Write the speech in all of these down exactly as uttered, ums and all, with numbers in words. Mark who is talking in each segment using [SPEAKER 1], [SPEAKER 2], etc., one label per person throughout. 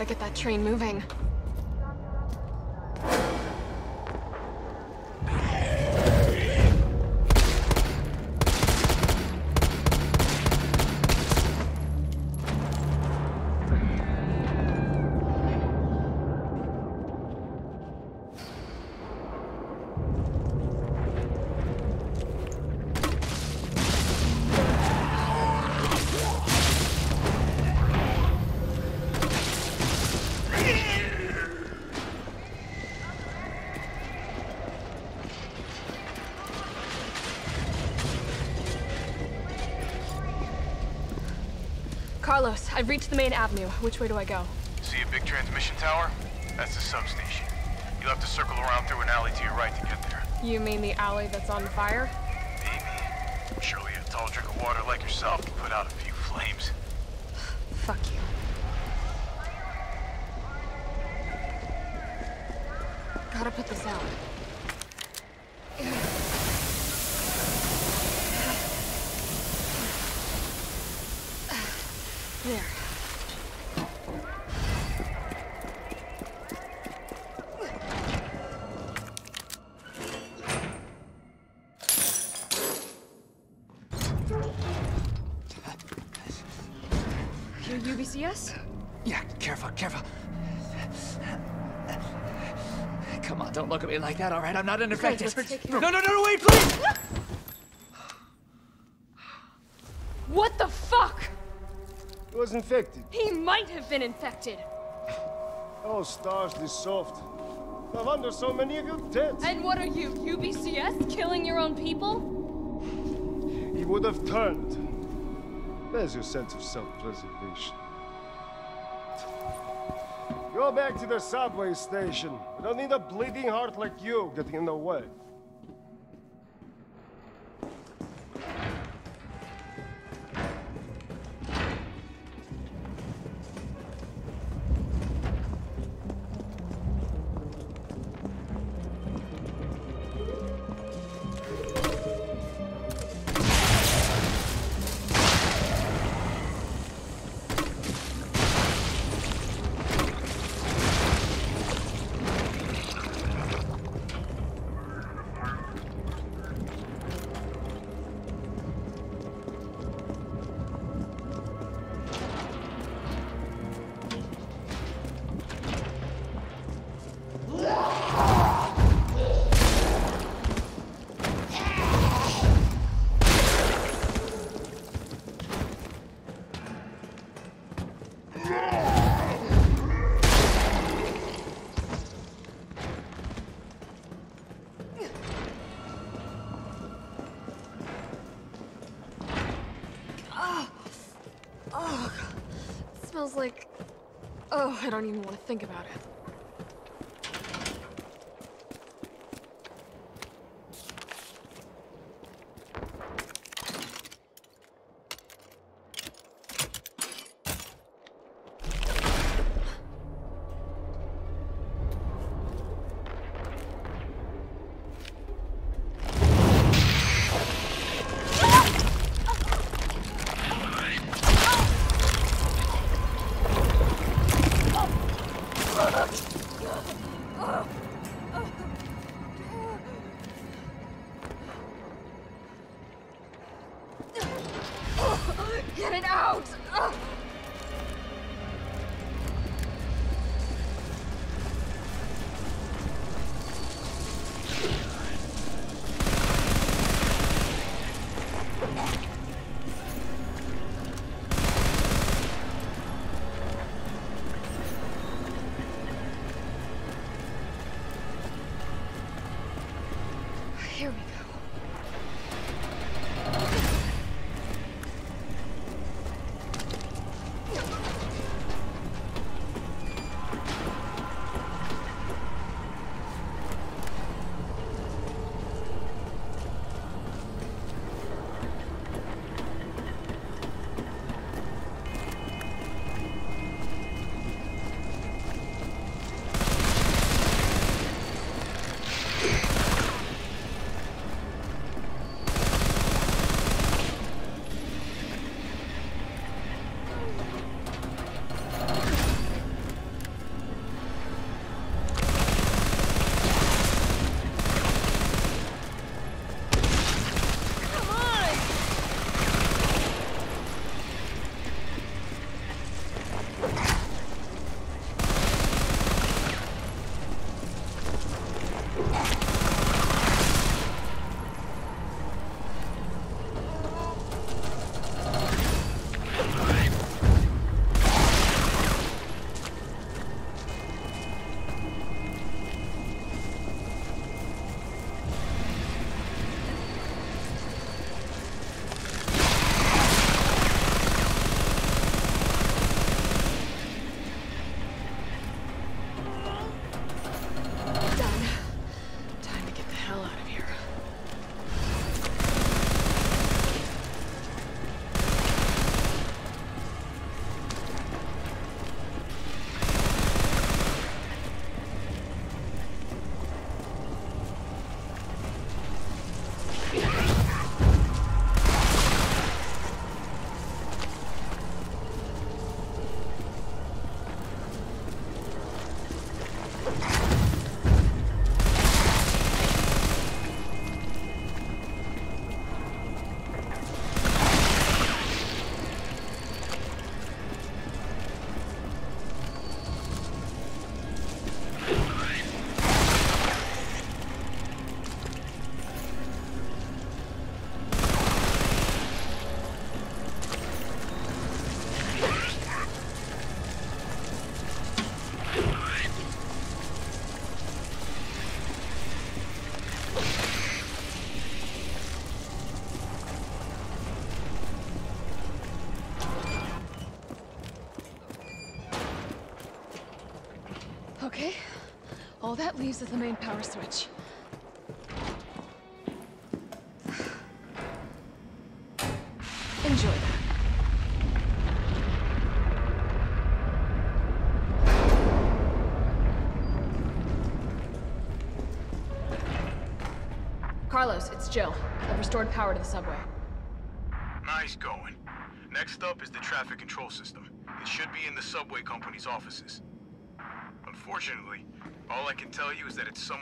[SPEAKER 1] Gotta get that train moving. Carlos, I've reached the main avenue. Which way do I go?
[SPEAKER 2] See a big transmission tower? That's the substation. You'll have to circle around through an alley to your right to get there.
[SPEAKER 1] You mean the alley that's on fire?
[SPEAKER 2] Maybe. Surely a tall drink of water like yourself can put out a few flames.
[SPEAKER 1] Fuck you. Gotta put this out. There. You're U B C S?
[SPEAKER 3] Yeah, careful, careful. Come on, don't look at me like that, all right? I'm not unaffected.
[SPEAKER 1] Okay, let's take care
[SPEAKER 3] No,
[SPEAKER 1] of-
[SPEAKER 3] no, no, no, wait, please!
[SPEAKER 1] What the fuck?
[SPEAKER 4] He was infected.
[SPEAKER 1] He might have been infected.
[SPEAKER 4] Oh, stars, this soft. No wonder so many of you dead.
[SPEAKER 1] And what are you, U B C S? Killing your own people?
[SPEAKER 4] He would have turned. There's your sense of self-preservation. Go back to the subway station. We don't need a bleeding heart like you getting in the way.
[SPEAKER 1] Smells like... Oh, I don't even want to think about it. Get it out! Ugh. Here we go. Okay. All that leaves is the main power switch. Enjoy that. Carlos, it's Jill. I've restored power to the subway.
[SPEAKER 2] Nice going. Next up is the traffic control system. It should be in the subway company's offices. Unfortunately, all I can tell you is that it's some...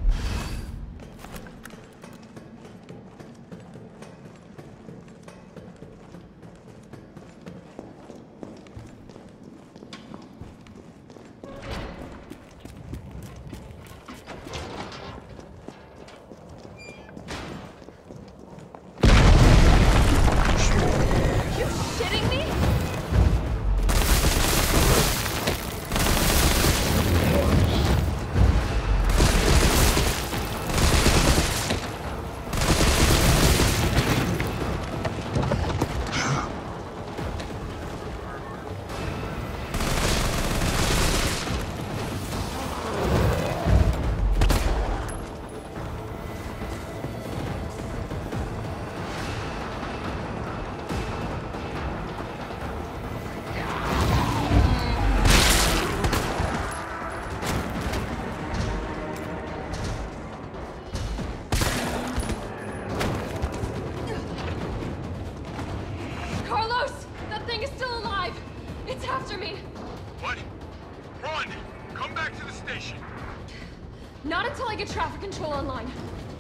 [SPEAKER 1] You shitting me? Carlos! That thing is still alive! It's after me!
[SPEAKER 2] What? Run! Come back to the station!
[SPEAKER 1] Not until I get traffic control online.